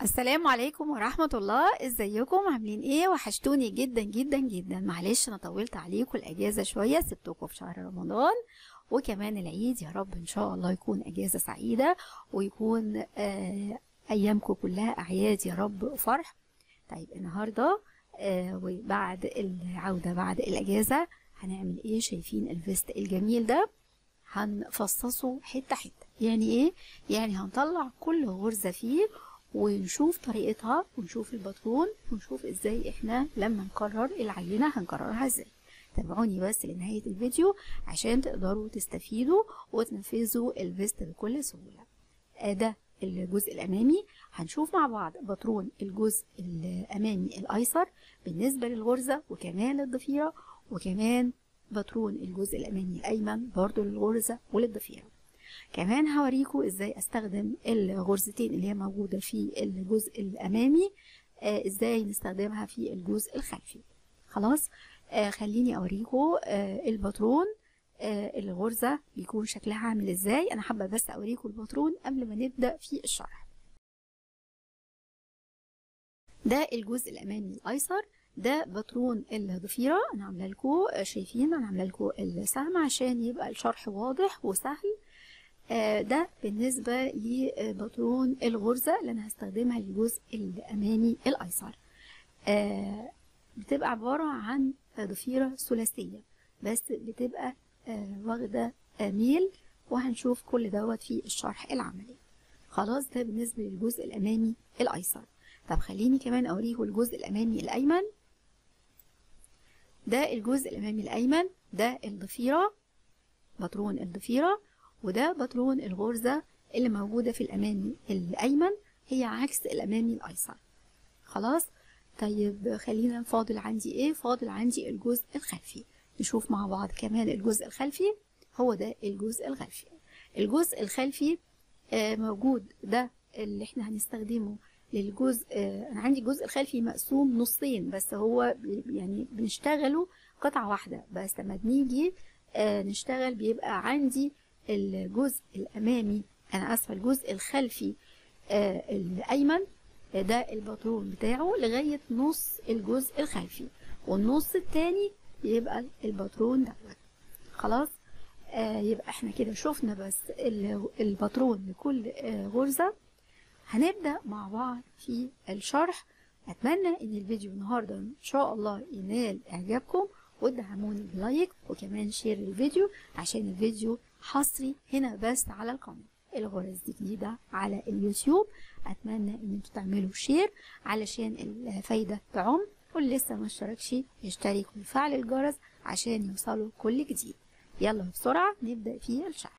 السلام عليكم ورحمة الله. ازيكم عاملين ايه؟ وحشتوني جدا جدا جدا. معلش انا طولت عليكم الاجازة شوية، سبتكم في شهر رمضان وكمان العيد. يا رب ان شاء الله يكون اجازة سعيدة ويكون ايامكم كلها اعياد يا رب وفرح. طيب النهاردة وبعد العودة بعد الاجازة هنعمل ايه؟ شايفين الفيست الجميل ده؟ هنفصصه حتة حتة. يعني ايه؟ يعني هنطلع كل غرزة فيه ونشوف طريقتها ونشوف الباترون ونشوف ازاي احنا لما نكرر العينة هنكررها ازاي. تابعوني بس لنهاية الفيديو عشان تقدروا تستفيدوا وتنفذوا الفيست بكل سهولة. ده الجزء الامامي. هنشوف مع بعض باترون الجزء الامامي الايسر بالنسبة للغرزة وكمان للضفيرة، وكمان باترون الجزء الامامي الايمن برضو للغرزة وللضفيرة. كمان هوريكم ازاي استخدم الغرزتين اللي هي موجودة في الجزء الامامي، ازاي نستخدمها في الجزء الخلفي. خلاص، خليني اوريكم الباترون الغرزة بيكون شكلها عامل ازاي. انا حابة بس اوريكم الباترون قبل ما نبدأ في الشرح. ده الجزء الامامي الايسر، ده باترون الضفيرة. انا عامله لكم، شايفين انا عامله لكم السهم عشان يبقى الشرح واضح وسهل. ده بالنسبة لباترون الغرزة اللي أنا هستخدمها للجزء الأمامي الأيسر. بتبقى عبارة عن ضفيرة ثلاثية بس بتبقى واخدة ميل، وهنشوف كل دوت في الشرح العملي. خلاص، ده بالنسبة للجزء الأمامي الأيسر. طب خليني كمان أوريه الجزء الأمامي الأيمن. ده الجزء الأمامي الأيمن، ده الضفيرة، باترون الضفيرة، وده باترون الغرزة اللي موجودة في الأمامي الأيمن، هي عكس الأمامي الأيسر. خلاص، طيب خلينا فاضل عندي إيه؟ فاضل عندي الجزء الخلفي. نشوف مع بعض كمان الجزء الخلفي. هو ده الجزء الخلفي. الجزء الخلفي موجود، ده اللي احنا هنستخدمه للجزء. أنا عندي الجزء الخلفي مقسوم نصين، بس هو يعني بنشتغله قطعة واحدة، بس لما بنيجي نشتغل بيبقى عندي الجزء الأمامي، أنا آسفة، الجزء الخلفي الأيمن، ده الباترون بتاعه لغاية نص الجزء الخلفي، والنص التاني يبقى الباترون دوت. خلاص، يبقى احنا كده شفنا بس الباترون لكل غرزة. هنبدأ مع بعض في الشرح. أتمنى إن الفيديو النهاردة إن شاء الله ينال إعجابكم، وادعموني بلايك وكمان شير الفيديو عشان الفيديو حصري هنا بس على القناة. الغرز دي جديدة على اليوتيوب، أتمنى إن انتوا تعملوا شير علشان الفايدة تعم، واللي لسه ما اشتركش يشترك ويفعل الجرس عشان يوصلوا كل جديد. يلا بسرعة نبدأ في الشرح.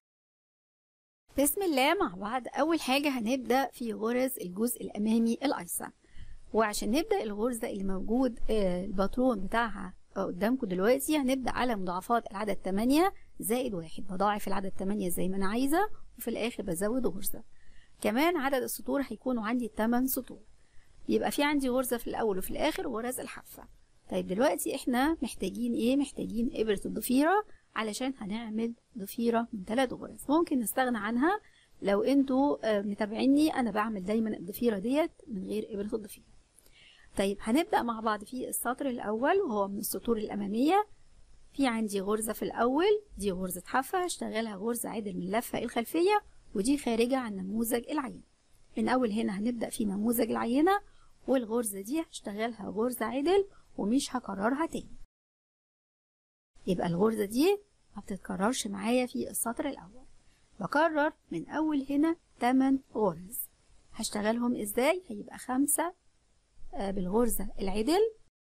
بسم الله مع بعض. أول حاجة هنبدأ في غرز الجزء الأمامي الأيسر، وعشان نبدأ الغرزة اللي موجود الباترون بتاعها قدامكم دلوقتي، هنبدأ على مضاعفات العدد 8 زائد 1. بضاعف العدد 8 زي ما أنا عايزة، وفي الآخر بزود غرزة. كمان عدد السطور هيكونوا عندي 8 سطور، يبقى في عندي غرزة في الأول وفي الآخر وغرز الحافة. طيب دلوقتي احنا محتاجين ايه؟ محتاجين إبرة الضفيرة علشان هنعمل ضفيرة من 3 غرز. ممكن نستغنى عنها لو انتوا متابعيني، أنا بعمل دايما الضفيرة ديت من غير إبرة الضفيرة. طيب هنبدأ مع بعض في السطر الأول وهو من السطور الأمامية. في عندي غرزة في الأول، دي غرزة حافة هشتغلها غرزة عدل من اللفة الخلفية، ودي خارجة عن نموذج العينة. من أول هنا هنبدأ في نموذج العينة، والغرزة دي هشتغلها غرزة عدل ومش هكررها تاني. يبقى الغرزة دي ما بتتكررش معايا في السطر الأول. بكرر من أول هنا 8 غرز. هشتغلهم ازاي؟ هيبقى 5 بالغرزة العدل،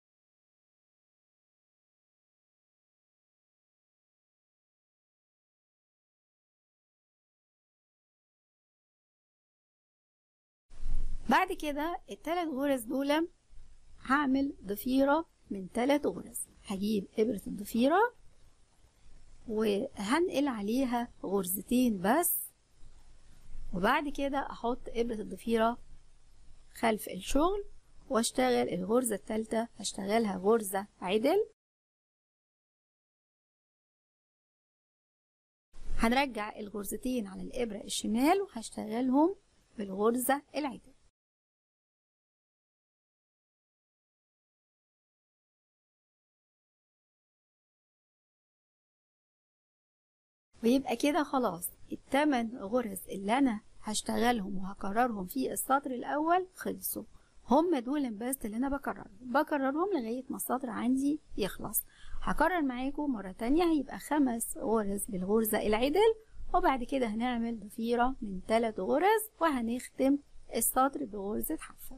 بعد كده ال3 غرز دول هعمل ضفيرة من 3 غرز. هجيب إبرة الضفيرة وهنقل عليها غرزتين بس، وبعد كده أحط إبرة الضفيرة خلف الشغل واشتغل الغرزة الثالثة، هشتغلها غرزة عدل. هنرجع الغرزتين على الإبرة الشمال وهشتغلهم بالغرزة العدل. ويبقى كده خلاص ال8 غرز اللي انا هشتغلهم وهكررهم في السطر الاول خلصوا. هم دول بس اللي انا بكررهم لغاية ما السطر عندي يخلص. هكرر معاكم مرة تانية، هيبقى 5 غرز بالغرزة العدل، وبعد كده هنعمل ضفيرة من 3 غرز وهنختم السطر بغرزة حافة.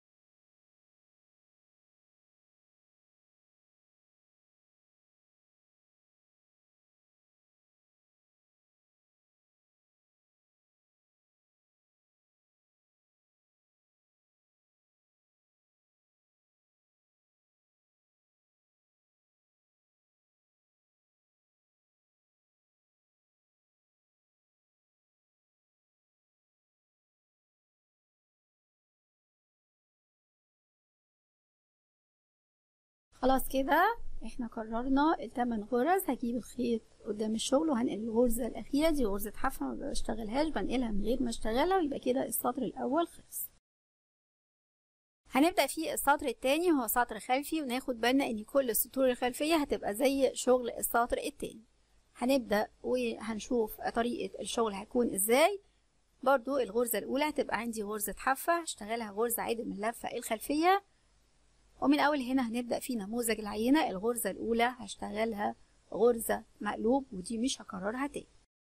خلاص كده احنا كررنا ال8 غرز. هجيب الخيط قدام الشغل وهنقل الغرزة الأخيرة دي غرزة حافة ما بشتغلهاش، بنقلها من غير ما اشتغلها، ويبقى كده السطر الأول خلص. هنبدأ في السطر التاني وهو سطر خلفي، وناخد بالنا ان كل السطور الخلفية هتبقى زي شغل السطر التاني. هنبدأ وهنشوف طريقة الشغل هيكون ازاي. برضو الغرزة الأولى هتبقى عندي غرزة حافة هشتغلها غرزة عدل من اللفة الخلفية، ومن أول هنا هنبدأ في نموذج العينة. الغرزة الأولى هشتغلها غرزة مقلوب، ودي مش هكررها تاني.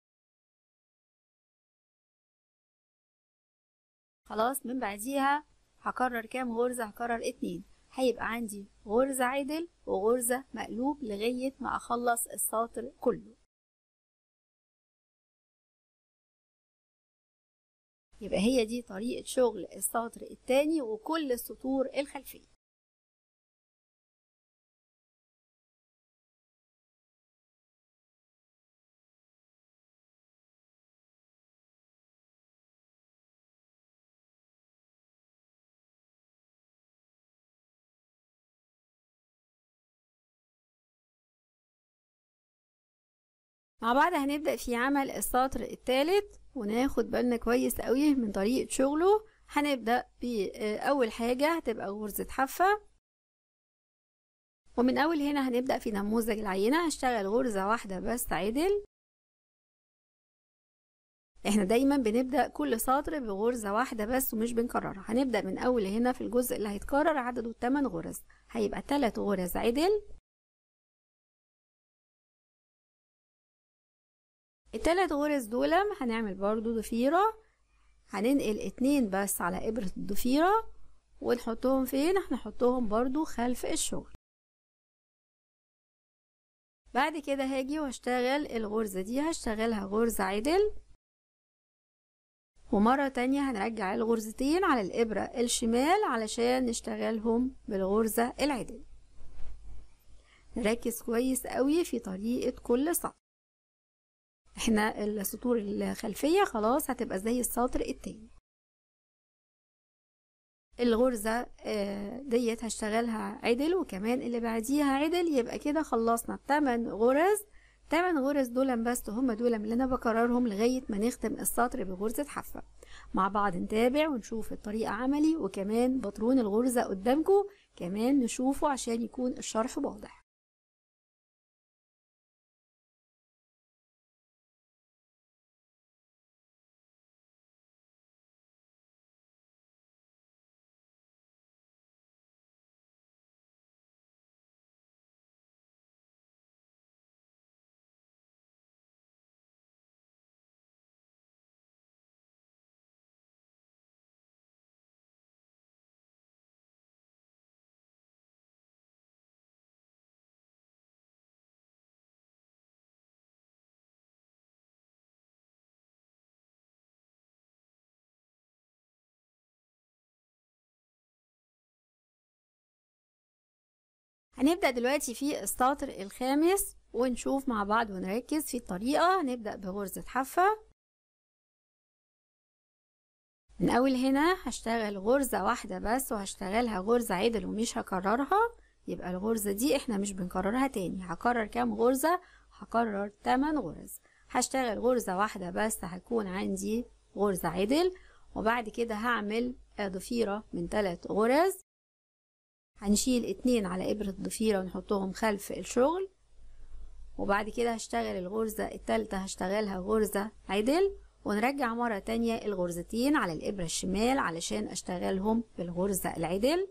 خلاص من بعديها هكرر كام غرزة؟ هكرر 2. هيبقى عندي غرزة عدل وغرزة مقلوب لغاية ما أخلص السطر كله. يبقى هي دي طريقة شغل السطر التاني وكل السطور الخلفية. مع بعض هنبدأ في عمل السطر الثالث، وناخد بالنا كويس قوي من طريقة شغله. هنبدأ بأول حاجة هتبقى غرزة حافة، ومن أول هنا هنبدأ في نموذج العينة هشتغل غرزة واحدة بس عدل. احنا دايما بنبدأ كل سطر بغرزة واحدة بس ومش بنكررها. هنبدأ من أول هنا في الجزء اللي هيتكرر عدده 8 غرز، هيبقى 3 غرز عدل. ال3 غرز دول هنعمل برضو ضفيرة، هننقل 2 بس على إبرة الضفيرة ونحطهم فين؟ هنحطهم برضو خلف الشغل. بعد كده هاجي واشتغل الغرزة دي هشتغلها غرزة عدل، ومرة تانية هنرجع الغرزتين على الإبرة الشمال علشان نشتغلهم بالغرزة العدل. نركز كويس قوي في طريقة كل سطر. احنا السطور الخلفية خلاص هتبقى زي السطر التاني. الغرزة ديت هشتغلها عدل، وكمان اللي بعديها عدل، يبقى كده خلصنا 8 غرز. 8 غرز دول بس هم دول اللي انا بكررهم لغاية ما نختم السطر بغرزة حافة. مع بعض نتابع ونشوف الطريقة عملي، وكمان بطرون الغرزة قدامكم كمان نشوفه عشان يكون الشرح واضح. هنبدأ دلوقتي في السطر الخامس ونشوف مع بعض ونركز في الطريقة. هنبدأ بغرزة حافة. من أول هنا هشتغل غرزة واحدة بس وهشتغلها غرزة عدل ومش هكررها، يبقى الغرزة دي احنا مش بنكررها تاني. هكرر كام غرزة؟ هكرر 8 غرز. هشتغل غرزة واحدة بس هيكون عندي غرزة عدل، وبعد كده هعمل ضفيرة من 3 غرز. هنشيل 2 على إبرة الضفيرة ونحطهم خلف الشغل، وبعد كده هشتغل الغرزة التالتة هشتغلها غرزة عدل، ونرجع مرة تانية الغرزتين على الإبرة الشمال علشان أشتغلهم بالغرزة العدل.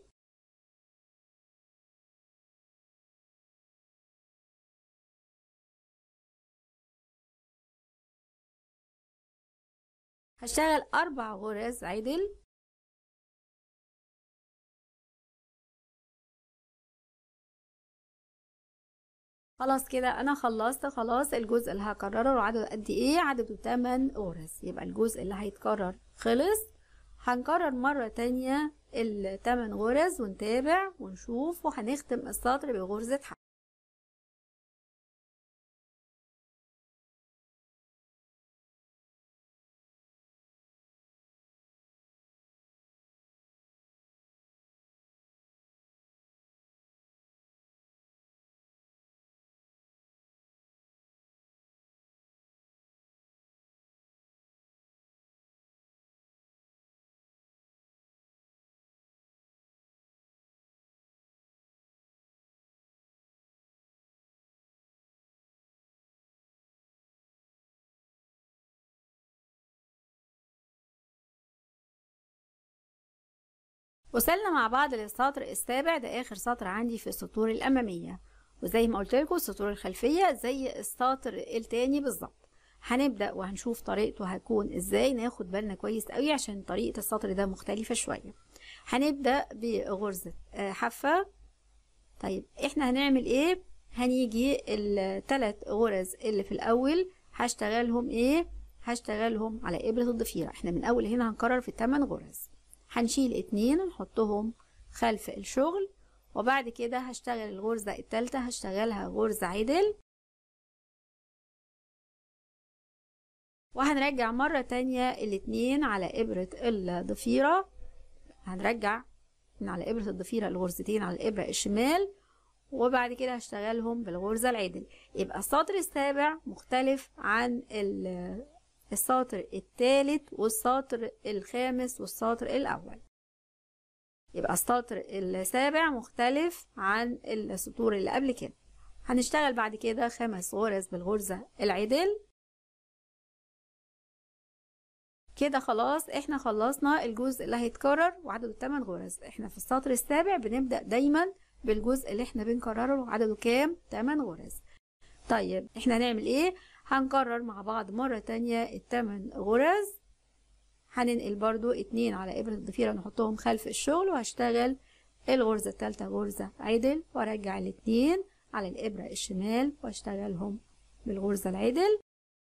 هشتغل 4 غرز عدل. خلاص كده انا خلصت خلاص الجزء اللي هكرره، عدده قد ايه؟ عدده 8 غرز. يبقى الجزء اللي هيتكرر خلص. هنكرر مرة تانية ال8 غرز ونتابع ونشوف، وهنختم السطر بغرزة حشو. وصلنا مع بعض للسطر السابع، ده اخر سطر عندي في السطور الاماميه. وزي ما قلت لكم السطور الخلفيه زي السطر التاني بالظبط. هنبدا وهنشوف طريقته هتكون ازاي، ناخد بالنا كويس قوي عشان طريقه السطر ده مختلفه شويه. هنبدا بغرزه حافه. طيب احنا هنعمل ايه؟ هنيجي ال3 غرز اللي في الاول هشتغلهم ايه؟ هشتغلهم على ابره الضفيره. احنا من اول هنا هنكرر في 8 غرز. هنشيل 2 ونحطهم خلف الشغل، وبعد كده هشتغل الغرزة التالتة هشتغلها غرزة عدل، وهنرجع مرة تانية 2 على إبرة الضفيرة. هنرجع من على إبرة الضفيرة الغرزتين على الإبرة الشمال، وبعد كده هشتغلهم بالغرزة العدل. يبقى السطر السابع مختلف عن السطر الثالث والسطر الخامس والسطر الأول. يبقى السطر السابع مختلف عن السطور اللي قبل كده. هنشتغل بعد كده 5 غرز بالغرزة العدل. كده خلاص احنا خلصنا الجزء اللي هيتكرر وعدده 8 غرز. احنا في السطر السابع بنبدأ دايما بالجزء اللي احنا بنكرره وعدده كام؟ 8 غرز. طيب احنا هنعمل ايه؟ هنكرر مع بعض مرة تانية ال8 غرز. هننقل برضو 2 على إبرة الضفيرة نحطهم خلف الشغل، وهشتغل الغرزة التالتة غرزة عدل، وارجع ال2 على الإبرة الشمال واشتغلهم بالغرزة العدل.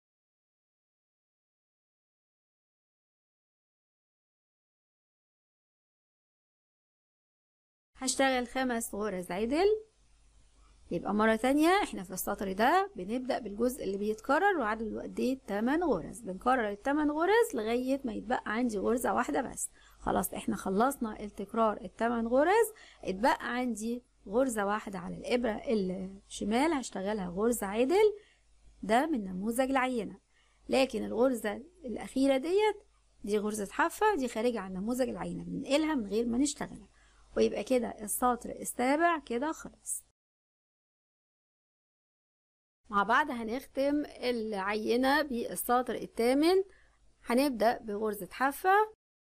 هشتغل 5 غرز عدل. يبقى مرة تانية احنا في السطر ده بنبدأ بالجزء اللي بيتكرر وعدده قد ايه؟ 8 غرز. بنكرر ال8 غرز لغاية ما يتبقى عندي غرزة واحدة بس. خلاص احنا خلصنا التكرار ال8 غرز. اتبقى عندي غرزة واحدة على الإبرة الشمال هشتغلها غرزة عدل، ده من نموذج العينة. لكن الغرزة الأخيرة دي غرزة حافة، دي خارجة عن نموذج العينة، بننقلها من غير ما نشتغلها. ويبقى كده السطر السابع كده خلص. مع بعض هنختم العينة بالسطر الثامن. هنبدأ بغرزة حافة،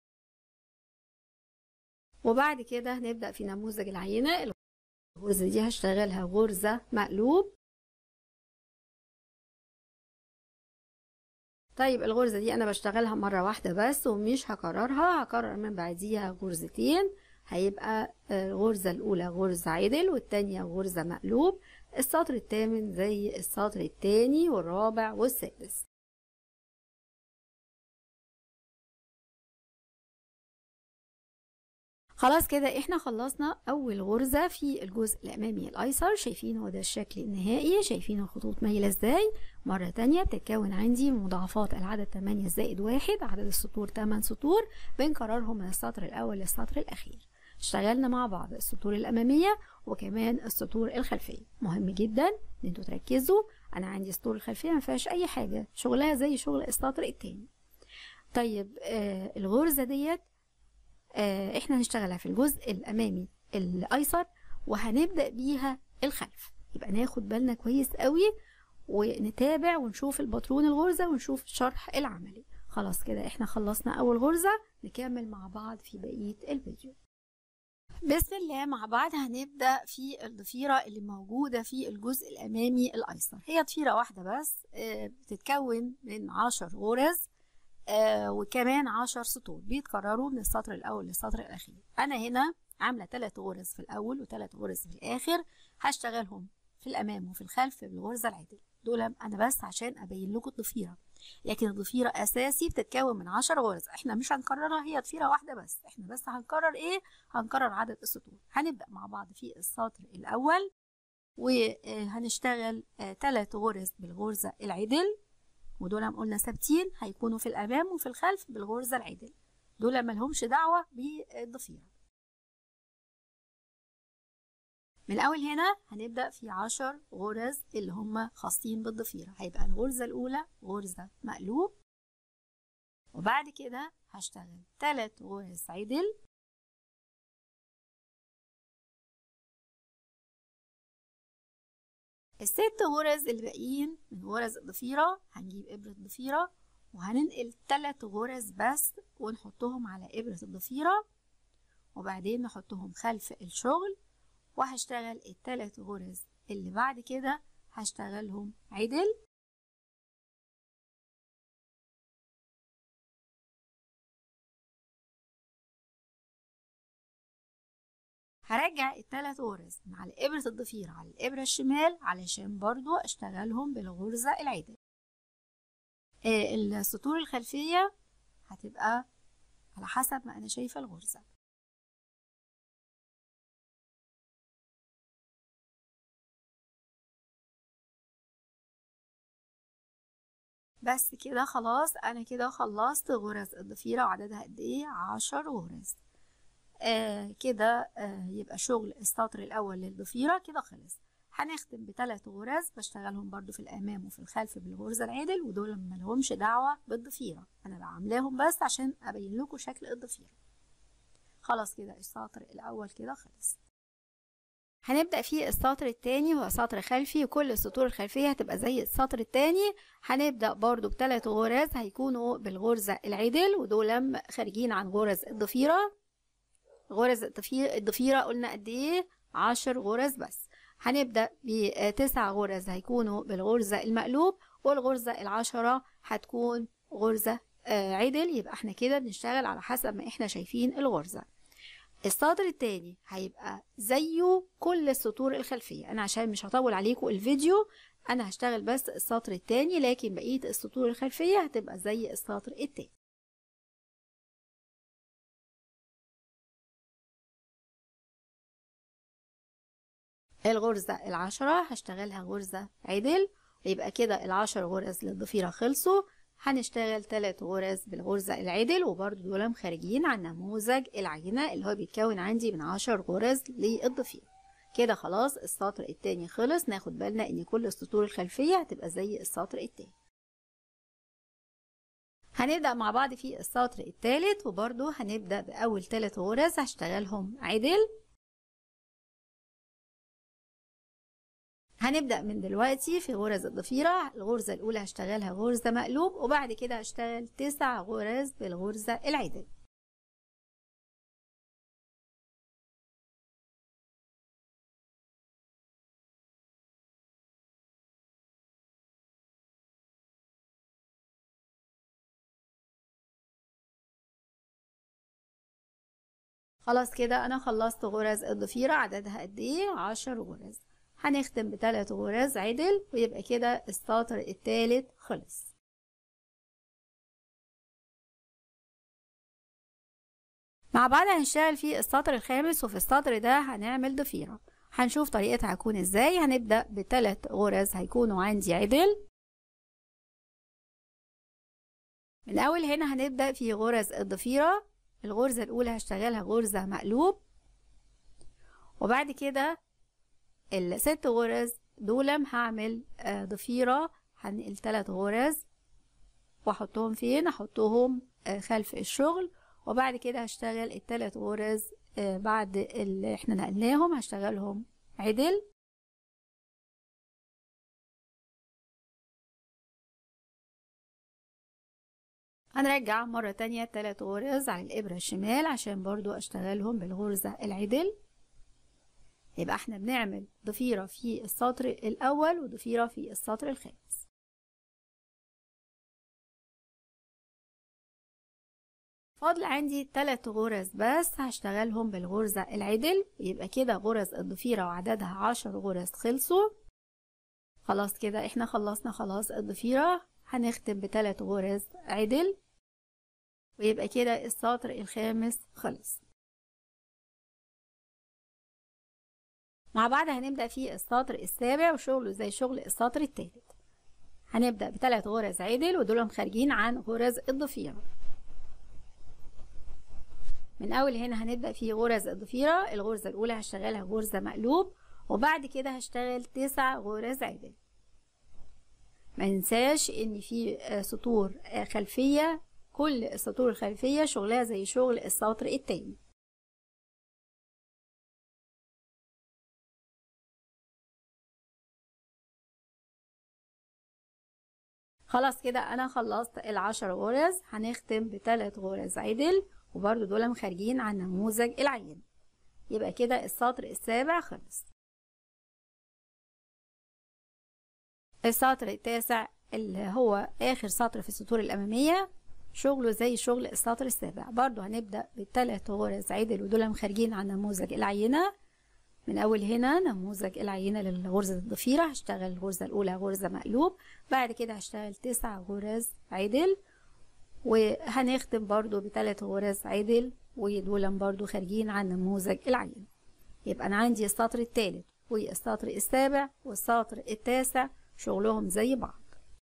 وبعد كده هنبدأ في نموذج العينة. الغرزة دي هشتغلها غرزة مقلوب. طيب الغرزة دي أنا بشتغلها مرة واحدة بس ومش هكررها، هكرر من بعديها غرزتين. هيبقى الغرزة الأولى غرزة عدل والتانية غرزة مقلوب. السطر الثامن زي السطر الثاني والرابع والسادس. خلاص كده احنا خلصنا اول غرزة في الجزء الامامي الايسر. شايفين هو ده الشكل النهائي، شايفين الخطوط مايلة ازاي. مرة تانية بتتكون عندي مضاعفات العدد 8 زائد 1، عدد السطور 8 سطور بنكررهم من السطر الاول للسطر الاخير. اشتغلنا مع بعض السطور الامامية وكمان السطور الخلفية. مهم جدا ان انتوا تركزوا، انا عندي السطور الخلفية ما فيهاش اي حاجة، شغلها زي شغل السطر التاني. طيب الغرزة ديت احنا هنشتغلها في الجزء الامامي الايسر وهنبدأ بيها الخلف. يبقى ناخد بالنا كويس قوي ونتابع ونشوف الباترون الغرزة ونشوف الشرح العملي. خلاص كده احنا خلصنا اول غرزة، نكمل مع بعض في بقية الفيديو. بسم الله. مع بعض هنبدأ في الضفيرة اللي موجودة في الجزء الأمامي الأيسر. هي ضفيرة واحدة بس، بتتكون من 10 غرز وكمان 10 سطور بيتكرروا من السطر الأول للسطر الأخير. أنا هنا عاملة 3 غرز في الأول و3 غرز في الآخر، هشتغلهم في الأمام وفي الخلف بالغرزة العدل. دول أنا بس عشان أبين لكم الضفيرة، لكن الضفيرة أساسي بتتكون من 10 غرز. احنا مش هنكررها، هي ضفيرة واحدة بس، احنا بس هنكرر ايه؟ هنكرر عدد السطور. هنبدأ مع بعض في السطر الأول وهنشتغل 3 غرز بالغرزة العدل، ودول قلنا ثابتين هيكونوا في الأمام وفي الخلف بالغرزة العدل، دول ملهمش دعوة بالضفيرة. من الأول هنا هنبدأ في 10 غرز اللي هم خاصين بالضفيرة. هيبقى الغرزة الأولى غرزة مقلوب، وبعد كده هشتغل 3 غرز عدل، ال6 غرز اللي باقيين من غرز الضفيرة هنجيب إبرة ضفيرة وهننقل 3 غرز بس ونحطهم على إبرة الضفيرة، وبعدين نحطهم خلف الشغل، وهشتغل ال3 غرز اللي بعد كده هشتغلهم عدل. هرجع ال3 غرز من على إبرة الضفيرة على الإبرة الشمال علشان برضو أشتغلهم بالغرزة العدل. السطور الخلفية هتبقى على حسب ما أنا شايفة الغرزة. بس كده خلاص، أنا كده خلصت غرز الضفيرة وعددها قد إيه؟ 10 غرز. كده يبقى شغل السطر الأول للضفيرة كده خلص. هنختم ب3 غرز بشتغلهم برضو في الأمام وفي الخلف بالغرزة العدل، ودول ملهمش دعوة بالضفيرة، أنا بعملاهم بس عشان أبين لكم شكل الضفيرة. خلاص كده السطر الأول كده خلص. هنبدأ في السطر التاني، وهو سطر خلفي، وكل السطور الخلفية هتبقى زي السطر التاني. هنبدأ برضو ب3 غرز هيكونوا بالغرزة العدل، ودول خارجين عن غرز الضفيرة. غرز الضفيرة قلنا قد ايه؟ 10 غرز بس. هنبدأ ب9 غرز هيكونوا بالغرزة المقلوب، والغرزة ال10 هتكون غرزة عدل. يبقى احنا كده بنشتغل على حسب ما احنا شايفين الغرزة. السطر التاني هيبقى زيه كل السطور الخلفية. انا عشان مش هطول عليكم الفيديو، انا هشتغل بس السطر التاني، لكن بقية السطور الخلفية هتبقى زي السطر التاني. الغرزة ال10 هشتغلها غرزة عدل، يبقى كده ال10 غرز للضفيرة خلصوا. هنشتغل 3 غرز بالغرزة العدل، وبرضو دول خارجين عن نموذج العجينة اللي هو بيتكون عندي من 10 غرز للضفيرة. كده خلاص السطر التاني خلص. ناخد بالنا ان كل السطور الخلفية هتبقى زي السطر التاني. هنبدأ مع بعض في السطر التالت، وبرضو هنبدأ بأول 3 غرز هشتغلهم عدل. هنبدأ من دلوقتي في غرز الضفيرة. الغرزة الأولى هشتغلها غرزة مقلوب، وبعد كده هشتغل 9 غرز بالغرزة العدل. خلاص كده أنا خلصت غرز الضفيرة، عددها قد إيه؟ 10 غرز. هنختم ب3 غرز عدل، ويبقى كده السطر التالت خلص. مع بعض هنشتغل في السطر الخامس، وفي السطر ده هنعمل ضفيرة. هنشوف طريقتها هتكون ازاي. هنبدأ ب3 غرز هيكونوا عندي عدل. من أول هنا هنبدأ في غرز الضفيرة. الغرزة الأولى هشتغلها غرزة مقلوب، وبعد كده ال6 غرز دول هعمل ضفيرة. هنقل 3 غرز واحطهم فين؟ احطهم خلف الشغل، وبعد كده هشتغل ال3 غرز بعد اللي احنا نقلناهم هشتغلهم عدل. هنرجع مرة تانية 3 غرز على الإبرة الشمال عشان برضو أشتغلهم بالغرزة العدل. يبقى احنا بنعمل ضفيرة في السطر الأول وضفيرة في السطر الخامس. فاضل عندي 3 غرز بس هشتغلهم بالغرزة العدل، يبقى كده غرز الضفيرة وعددها 10 غرز خلصوا. خلاص كده احنا خلصنا خلاص الضفيرة، هنختم ب3 غرز عدل ويبقى كده السطر الخامس خلص. مع بعض هنبدأ في السطر السابع وشغله زي شغل السطر الثالث. هنبدأ ب3 غرز عدل ودولهم خارجين عن غرز الضفيرة. من اول هنا هنبدأ في غرز الضفيرة. الغرزة الاولى هشتغلها غرزة مقلوب وبعد كده هشتغل 9 غرز عدل. ما ننساش ان في سطور خلفية، كل السطور الخلفية شغلها زي شغل السطر التاني. خلاص كده انا خلصت ال10 غرز. هنختم ب3 غرز عدل وبرده دول خارجين عن نموذج العينة. يبقى كده السطر السابع خلص. السطر التاسع اللي هو اخر سطر في السطور الامامية شغله زي شغل السطر السابع. برضو هنبدأ ب3 غرز عدل ودول خارجين عن نموذج العينة. من اول هنا نموذج العينة للغرزة الضفيرة هشتغل الغرزة الاولى غرزة مقلوب، بعد كده هشتغل 9 غرز عدل وهنختم برضو ب3 غرز عدل ودول برضو خارجين عن نموذج العينة. يبقى انا عندي السطر الثالث والسطر السابع والسطر التاسع شغلهم زي بعض.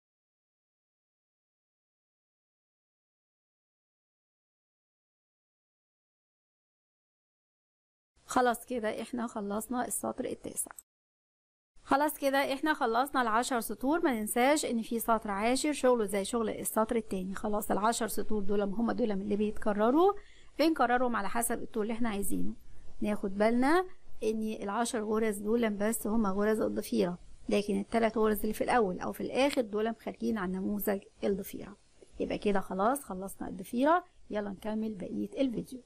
خلاص كده احنا خلصنا السطر التاسع. خلاص كده احنا خلصنا ال10 سطور. ما ننساش ان في سطر عاشر شغله زي شغل السطر التاني. خلاص ال10 سطور دول هم دول اللي بيتكرروا، بنكررهم على حسب الطول اللي احنا عايزينه. ناخد بالنا ان ال10 غرز دول بس هم غرز الضفيرة، لكن ال3 غرز اللي في الاول او في الاخر دول خارجين عن نموذج الضفيرة. يبقى كده خلاص خلصنا الضفيرة. يلا نكمل بقية الفيديو.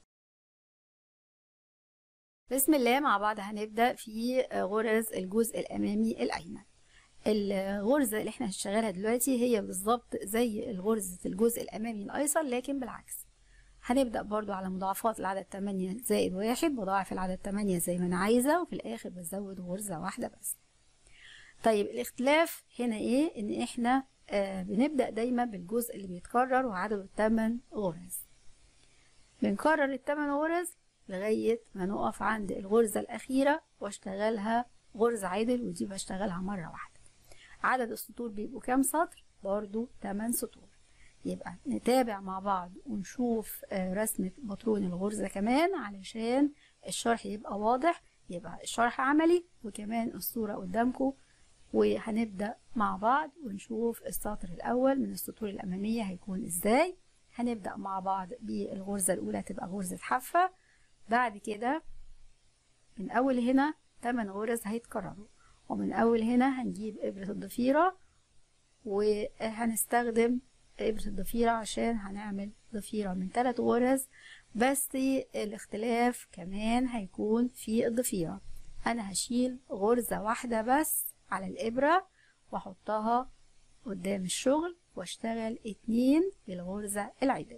بسم الله. مع بعض هنبدأ في غرز الجزء الأمامي الأيمن. الغرزة اللي احنا هنشتغلها دلوقتي هي بالظبط زي الغرزة الجزء الأمامي الأيسر لكن بالعكس. هنبدأ برضو على مضاعفات العدد 8 زائد 1، بضاعف العدد 8 زي ما أنا عايزة وفي الآخر بزود غرزة واحدة بس. طيب الاختلاف هنا ايه؟ ان احنا بنبدأ دايما بالجزء اللي بيتكرر وعدده 8 غرز. بنكرر ال8 غرز لغاية ما نقف عند الغرزة الأخيرة واشتغلها غرزة عدل ودي بشتغلها مرة واحدة. عدد السطور بيبقوا كام سطر؟ برضو 8 سطور. يبقى نتابع مع بعض ونشوف رسمة بطرون الغرزة كمان علشان الشرح يبقى واضح، يبقى الشرح عملي وكمان الصورة قدامكم. وهنبدأ مع بعض ونشوف السطر الأول من السطور الأمامية هيكون ازاي. هنبدأ مع بعض بالغرزة الأولى تبقى غرزة حافة. بعد كده من أول هنا 8 غرز هيتكرروا، ومن أول هنا هنجيب إبرة الضفيرة وهنستخدم إبرة الضفيرة عشان هنعمل ضفيرة من 3 غرز بس. الاختلاف كمان هيكون في الضفيرة. أنا هشيل غرزة واحدة بس على الإبرة وأحطها قدام الشغل واشتغل 2 بالغرزة العدل.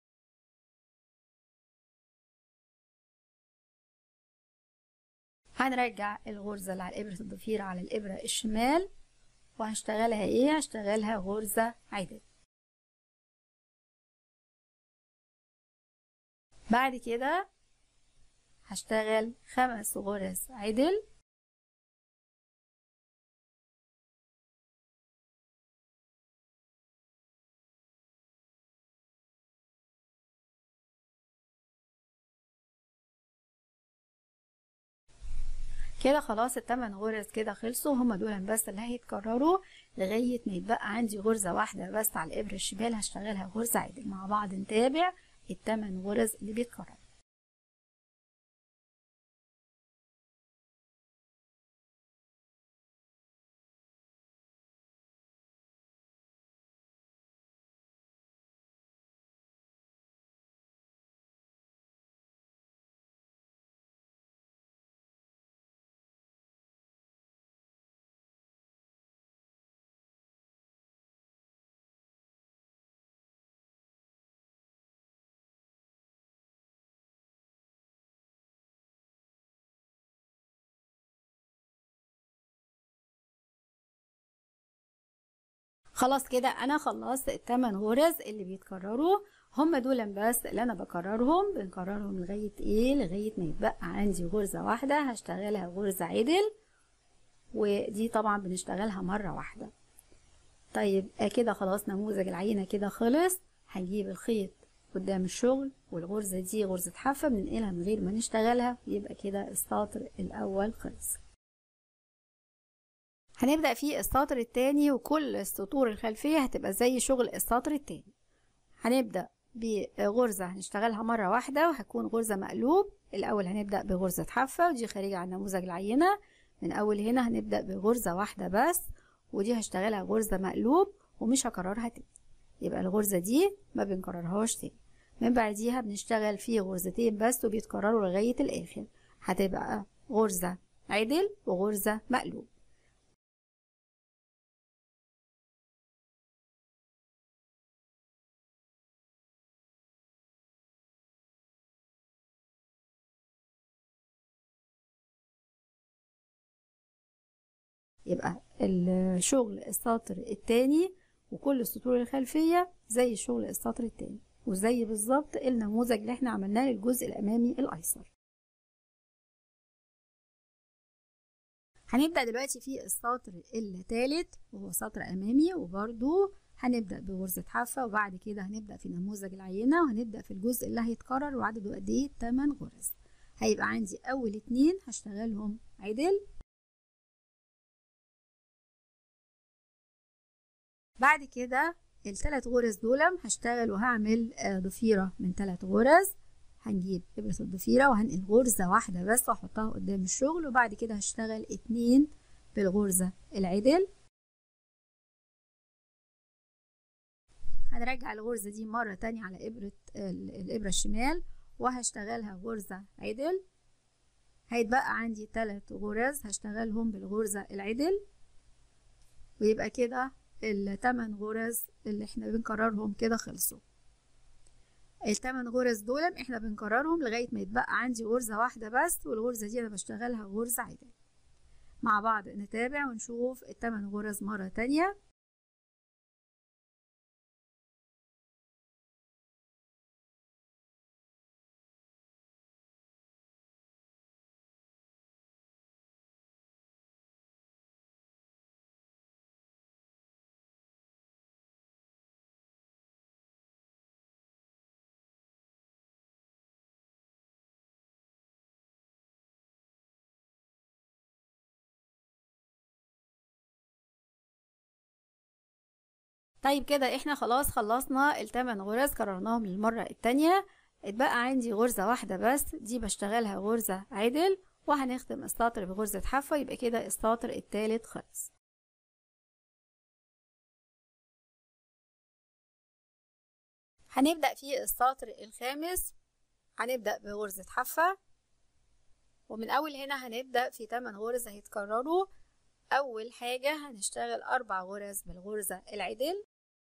هنرجع الغرزة اللي على إبرة الضفيرة على الإبرة الشمال وهشتغلها ايه؟ هشتغلها غرزة عدل. بعد كده هشتغل 5 غرز عدل. كده خلاص ال8 غرز كده خلصوا، هما دول بس اللي هيتكرروا لغاية ما يتبقى عندي غرزة واحدة بس على الإبرة الشمال هشتغلها غرزة عدل. مع بعض نتابع ال8 غرز اللي بيتكرروا. خلاص كده انا خلصت التمن غرز اللي بيتكرروا، هم دول بس اللي انا بنكررهم لغايه ايه؟ لغايه ما يتبقى عندي غرزه واحده هشتغلها غرزه عدل، ودي طبعا بنشتغلها مره واحده. طيب كده خلاص نموذج العينه كده خلص. هنجيب الخيط قدام الشغل، والغرزه دي غرزه حافه بننقلها من غير ما نشتغلها، يبقى كده السطر الاول خلص. هنبدأ في السطر التاني، وكل السطور الخلفية هتبقى زي شغل السطر التاني. هنبدأ بغرزة هنشتغلها مرة واحدة، وهتكون غرزة مقلوب. الأول هنبدأ بغرزة حافة، ودي خارجة عن نموذج العينة. من أول هنا هنبدأ بغرزة واحدة بس، ودي هشتغلها غرزة مقلوب ومش هكررها تاني، يبقى الغرزة دي ما بنكررهاش تاني. من بعديها بنشتغل في غرزتين بس وبيتكرروا لغاية الآخر، هتبقى غرزة عدل وغرزة مقلوب. يبقى الشغل السطر التاني وكل السطور الخلفية زي شغل السطر التاني، وزي بالظبط النموذج اللي احنا عملناه للجزء الأمامي الأيسر. هنبدأ دلوقتي في السطر التالت وهو سطر أمامي، وبرده هنبدأ بغرزة حافة، وبعد كده هنبدأ في نموذج العينة، وهنبدأ في الجزء اللي هيتكرر وعدده قد ايه؟ 8 غرز. هيبقى عندي أول 2 هشتغلهم عدل، بعد كده ال3 غرز دول هشتغل وهعمل ضفيرة من 3 غرز. هنجيب إبرة الضفيرة وهنقل غرزة واحدة بس واحطها قدام الشغل، وبعد كده هشتغل 2 بالغرزة العدل. هنرجع الغرزة دي مرة تانية على الإبرة الشمال وهشتغلها غرزة عدل. هيتبقى عندي 3 غرز هشتغلهم بالغرزة العدل، ويبقى كده ال8 غرز اللي احنا بنكررهم كده خلصوا. ال8 غرز دول احنا بنكررهم لغاية ما يتبقى عندي غرزة واحدة بس، والغرزة دي انا بشتغلها غرزة عدل. مع بعض نتابع ونشوف ال8 غرز مرة تانية. طيب كده احنا خلاص خلصنا ال8 غرز كررناهم للمرة التانية. اتبقى عندي غرزة واحدة بس، دي بشتغلها غرزة عدل، وهنختم السطر بغرزة حافة، يبقى كده السطر التالت خلص. هنبدأ في السطر الخامس. هنبدأ بغرزة حافة، ومن أول هنا هنبدأ في 8 غرز هيتكرروا. أول حاجة هنشتغل 4 غرز بالغرزة العدل،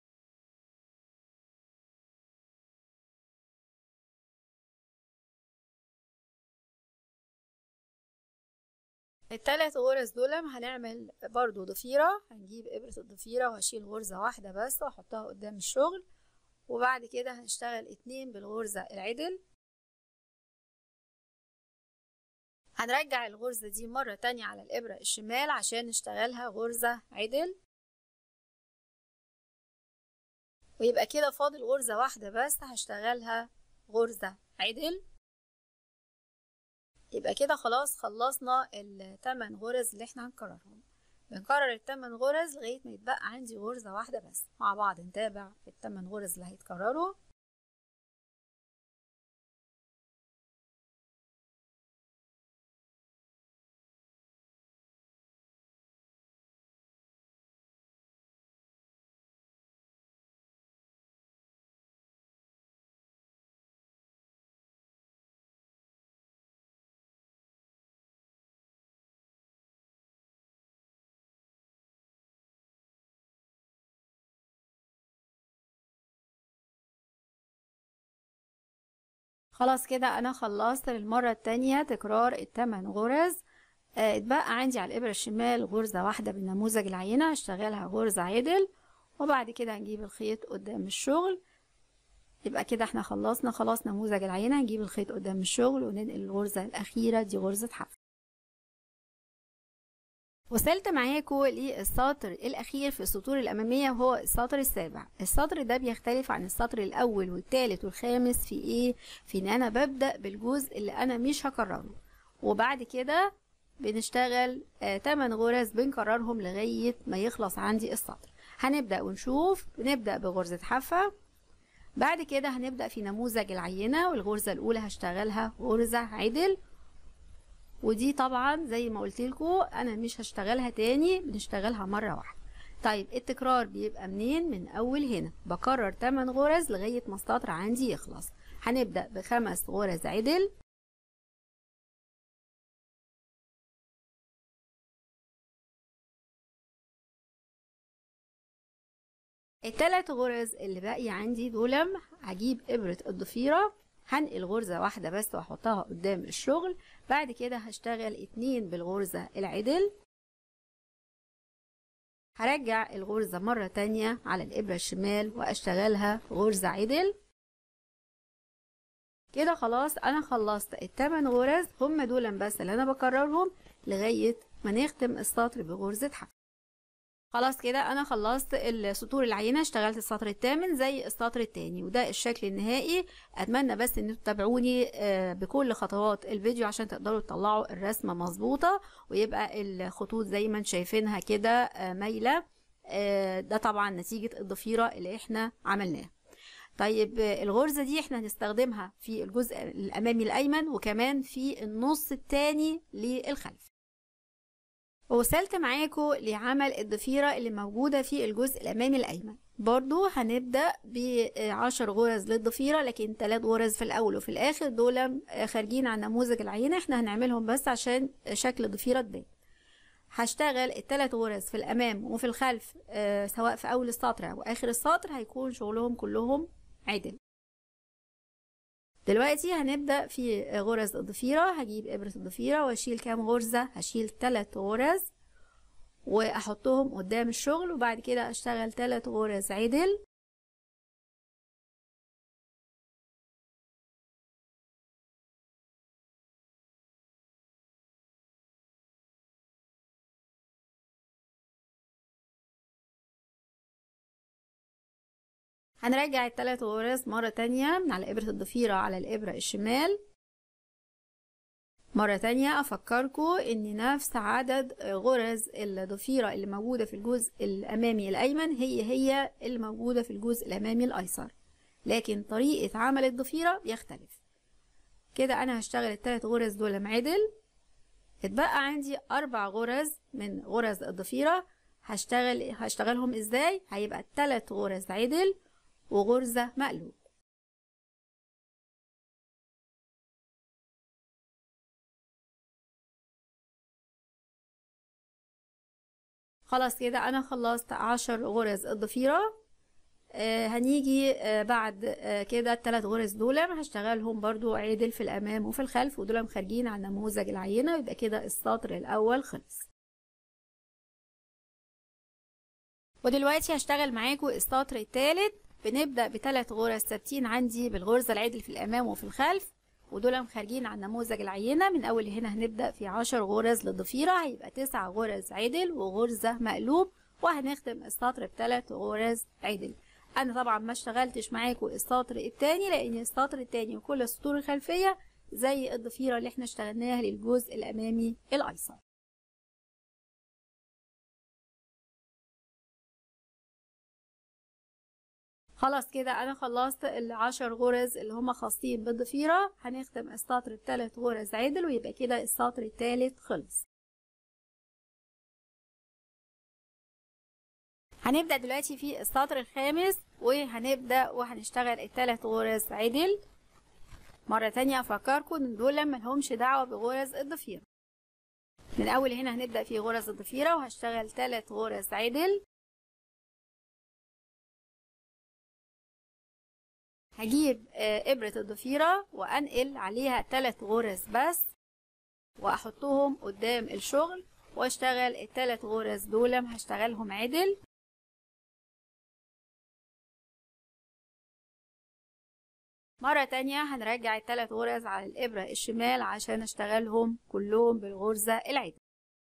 ال3 غرز دول هنعمل برضو ضفيرة. هنجيب إبرة الضفيرة وهشيل غرزة واحدة بس واحطها قدام الشغل، وبعد كده هنشتغل 2 بالغرزة العدل. هنرجع الغرزة دي مرة تانية على الإبرة الشمال عشان نشتغلها غرزة عدل، ويبقى كده فاضل غرزة واحدة بس هشتغلها غرزة عدل. يبقى كده خلاص خلصنا ال8 غرز اللي احنا هنكررهم. بنكرر ال8 غرز لغاية ما يتبقى عندي غرزة واحدة بس. مع بعض نتابع ال8 غرز اللي هيتكرروا. خلاص كده انا خلصت للمرة التانية تكرار ال8 غرز. اتبقى عندي على الإبرة الشمال غرزة واحدة بالنموذج العينة هشتغلها غرزة عدل، وبعد كده هنجيب الخيط قدام الشغل. يبقى كده احنا خلصنا خلاص نموذج العينة. هنجيب الخيط قدام الشغل وننقل الغرزة الأخيرة، دي غرزة حفر. وصلت معاكم للسطر الأخير في السطور الأمامية وهو السطر السابع. السطر ده بيختلف عن السطر الأول والثالث والخامس في إيه؟ في إن أنا ببدأ بالجزء اللي أنا مش هكرره، وبعد كده بنشتغل 8 غرز بنكررهم لغاية ما يخلص عندي السطر. هنبدأ ونشوف. نبدأ بغرزة حافة، بعد كده هنبدأ في نموذج العينة، والغرزة الأولى هشتغلها غرزة عدل، ودي طبعا زي ما قلت لكم انا مش هشتغلها تاني، بنشتغلها مره واحده. طيب التكرار بيبقى منين؟ من اول هنا بكرر 8 غرز لغايه ما السطر عندي يخلص. هنبدا ب5 غرز عدل، ال3 غرز اللي باقي عندي دول هجيب ابره الضفيره، هنقل غرزه واحده بس واحطها قدام الشغل. بعد كده هشتغل 2 بالغرزه العدل، هرجع الغرزة مرة تانية على الإبرة الشمال وأشتغلها غرزة عدل. كده خلاص أنا خلصت ال8 غرز، هم دول بس اللي أنا بكررهم لغاية ما نختم السطر بغرزة حفر. خلاص كده أنا خلصت السطور العينة، اشتغلت السطر الثامن زي السطر التاني، وده الشكل النهائي. أتمنى بس إن تتابعوني بكل خطوات الفيديو عشان تقدروا تطلعوا الرسمة مظبوطة ويبقى الخطوط زي ما انتم شايفينها كده مايلة. ده طبعا نتيجة الضفيرة اللي احنا عملناها. طيب الغرزة دي احنا هنستخدمها في الجزء الأمامي الأيمن وكمان في النص التاني للخلف. وصلت معاكم لعمل الضفيرة اللي موجودة في الجزء الأمامي الأيمن. برضو هنبدأ ب10 غرز للضفيرة، لكن 3 غرز في الأول وفي الآخر دول خارجين عن نموذج العينة، احنا هنعملهم بس عشان شكل الضفيرة تبان. هشتغل ال3 غرز في الأمام وفي الخلف، سواء في أول السطر أو آخر السطر هيكون شغلهم كلهم عدل. دلوقتي هنبدأ في غرز الضفيرة. هجيب إبرة الضفيرة واشيل كام غرزة؟ هشيل 3 غرز واحطهم قدام الشغل، وبعد كده اشتغل 3 غرز عدل. هنرجع ال3 غرز مرة تانية من على إبرة الضفيرة على الإبرة الشمال. مرة تانية أفكركم إن نفس عدد غرز الضفيرة اللي موجودة في الجزء الأمامي الأيمن هي اللي موجودة في الجزء الأمامي الأيسر، لكن طريقة عمل الضفيرة بيختلف. كده أنا هشتغل ال3 غرز دول عدل. اتبقى عندي 4 غرز من غرز الضفيرة. هشتغلهم ازاي؟ هيبقى 3 غرز عدل وغرزة مقلوب. خلاص كده انا خلصت 10 غرز الضفيرة. هنيجي بعد كده ال3 غرز دول هشتغلهم برضو عدل في الامام وفي الخلف، ودول خارجين عن نموذج العينة. يبقى كده السطر الاول خلص. ودلوقتي هشتغل معاكم السطر الثالث. بنبدأ ب3 غرز ثابتين عندي بالغرزة العدل في الامام وفي الخلف، ودول خارجين عن نموذج العينة. من اول هنا هنبدأ في 10 غرز للضفيرة، هيبقى 9 غرز عدل وغرزة مقلوب، وهنختم السطر ب3 غرز عدل. انا طبعا ما اشتغلتش معاكم السطر الثاني لان السطر الثاني وكل السطور الخلفية زي الضفيرة اللي احنا اشتغلناها للجزء الامامي الايسر. خلاص كده انا خلصت ال10 غرز اللي هما خاصين بالضفيرة. هنختم السطر ب3 غرز عدل، ويبقى كده السطر الثالث خلص. هنبدأ دلوقتي في السطر الخامس، وهنبدأ وهنشتغل ال3 غرز عدل. مرة تانية افكركم ان دول ملهمش دعوة بغرز الضفيرة. من اول هنا هنبدأ في غرز الضفيرة وهشتغل 3 غرز عدل. هجيب إبرة الضفيرة وأنقل عليها 3 غرز بس وأحطهم قدام الشغل وأشتغل ال3 غرز دول هشتغلهم عدل. مرة تانية هنرجع ال3 غرز على الإبرة الشمال عشان اشتغلهم كلهم بالغرزة العدل.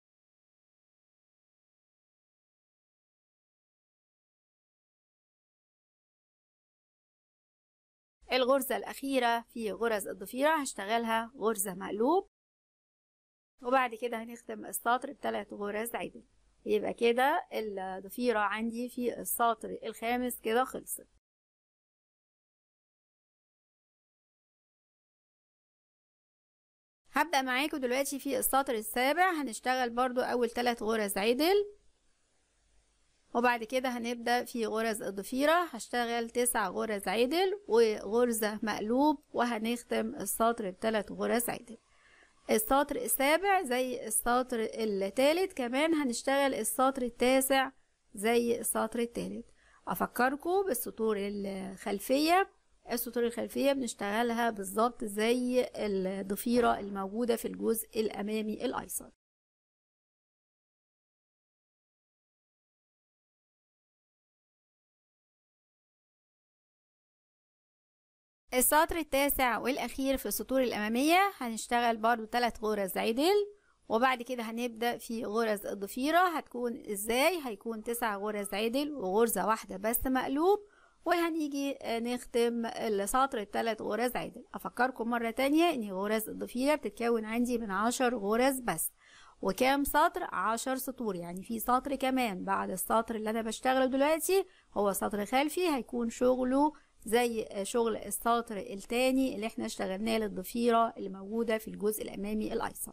الغرزة الأخيرة في غرز الضفيرة هشتغلها غرزة مقلوب، وبعد كده هنختم السطر ب3 غرز عدل. يبقى كده الضفيرة عندي في السطر الخامس كده خلصت. هبدأ معاكم دلوقتي في السطر السابع، هنشتغل برضو أول 3 غرز عدل، وبعد كده هنبدأ في غرز الضفيرة هشتغل 9 غرز عدل وغرزة مقلوب، وهنختم السطر ب3 غرز عدل. السطر السابع زي السطر الثالث، كمان هنشتغل السطر التاسع زي السطر الثالث. افكركم بالسطور الخلفية، السطور الخلفية بنشتغلها بالظبط زي الضفيرة الموجودة في الجزء الامامي الايسر. السطر التاسع والاخير في السطور الامامية هنشتغل برضو 3 غرز عدل، وبعد كده هنبدأ في غرز الضفيرة. هتكون ازاي؟ هيكون 9 غرز عدل وغرزة واحدة بس مقلوب، وهنيجي نختم السطر ب3 غرز عدل. افكركم مرة تانية ان غرز الضفيرة بتتكون عندي من 10 غرز بس، وكام سطر؟ 10 سطور، يعني في سطر كمان بعد السطر اللي انا بشتغله دلوقتي هو سطر خلفي هيكون شغله زي شغل السطر التاني اللي احنا اشتغلناه للضفيرة اللي موجودة في الجزء الامامي الايسر.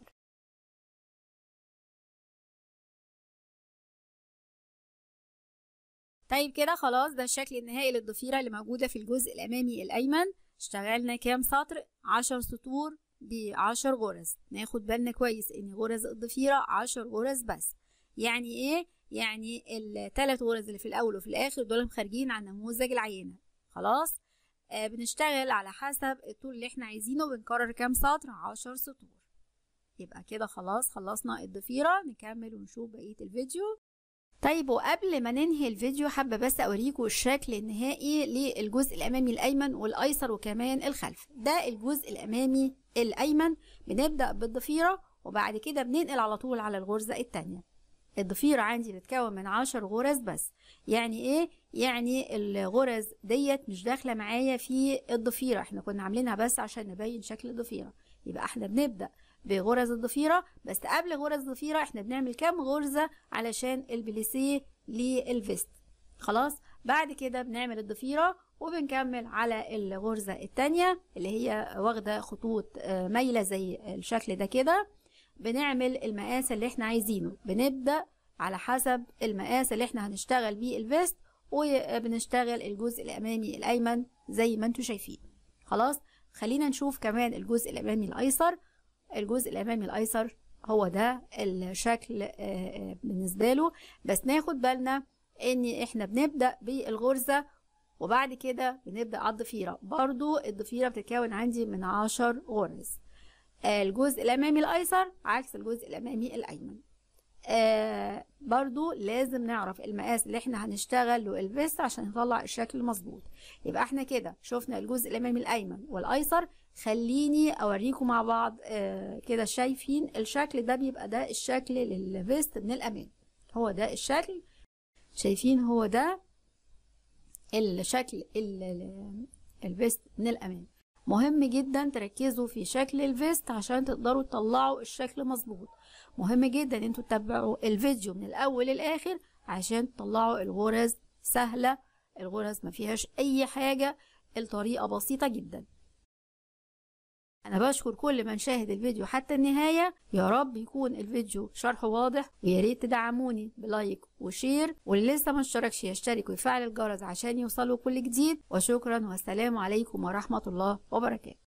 طيب كده خلاص، ده الشكل النهائي للضفيرة اللي موجودة في الجزء الامامي الايمن. اشتغلنا كام سطر؟ 10 سطور ب10 غرز. ناخد بالنا كويس ان غرز الضفيرة 10 غرز بس. يعني ايه؟ يعني ال3 غرز اللي في الاول وفي الاخر دول خارجين عن نموذج العينة. خلاص، بنشتغل على حسب الطول اللي احنا عايزينه. بنكرر كام سطر؟ 10 سطور. يبقى كده خلاص خلصنا الضفيرة. نكمل ونشوف بقية الفيديو. طيب، وقبل ما ننهي الفيديو حابة بس اوريكم الشكل النهائي للجزء الامامي الايمن والايسر وكمان الخلف. ده الجزء الامامي الايمن. بنبدأ بالضفيرة وبعد كده بننقل على طول على الغرزة التانية. الضفيرة عندي بتتكون من 10 غرز بس. يعني ايه؟ يعني الغرز ديت مش داخلة معايا في الضفيرة، احنا كنا عاملينها بس عشان نبين شكل الضفيرة. يبقى احنا بنبدأ بغرز الضفيرة بس. قبل غرز الضفيرة احنا بنعمل كام غرزة علشان البليسيه للفيست. خلاص، بعد كده بنعمل الضفيرة وبنكمل على الغرزة التانية اللي هي واخدة خطوط مايلة زي الشكل ده كده. بنعمل المقاس اللي احنا عايزينه. بنبدأ على حسب المقاس اللي احنا هنشتغل بيه الفيست، وبنشتغل الجزء الامامي الايمن زي ما انتم شايفين. خلاص، خلينا نشوف كمان الجزء الامامي الايسر. الجزء الامامي الايسر هو ده الشكل بالنسبة له، بس ناخد بالنا ان احنا بنبدأ بالغرزة وبعد كده بنبدأ على الضفيرة. برضو الضفيرة بتتكون عندي من 10 غرز. الجزء الامامي الايسر عكس الجزء الامامي الايمن. برضو لازم نعرف المقاس اللي احنا هنشتغل له الفيست عشان نطلع الشكل المظبوط. يبقى احنا كده شفنا الجزء الامامي الايمن والايسر. خليني اوريكم مع بعض كده. شايفين الشكل ده؟ بيبقى ده الشكل للفيست من الامام. هو ده الشكل، شايفين؟ هو ده الشكل الفيست من الامام. مهم جدا تركزوا في شكل الفيست عشان تقدروا تطلعوا الشكل مظبوط. مهم جدا انتوا تتابعوا الفيديو من الاول للاخر عشان تطلعوا الغرز سهلة. الغرز ما فيهاش اي حاجة، الطريقة بسيطة جدا. انا بشكر كل من شاهد الفيديو حتى النهاية. يا رب يكون الفيديو شرحه واضح، ويا ريت تدعموني بلايك وشير، واللي لسه ما اشتركش يشترك ويفعل الجرس عشان يوصلوا كل جديد. وشكرا والسلام عليكم ورحمة الله وبركاته.